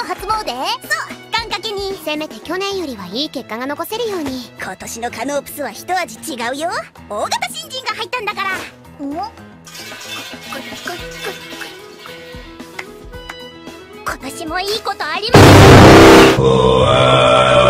初詣？そう、願掛けに。せめて去年よりはいい結果が残せるように。今年のカノープスは一味違うよ。大型新人が入ったんだから。今年もいいことあります。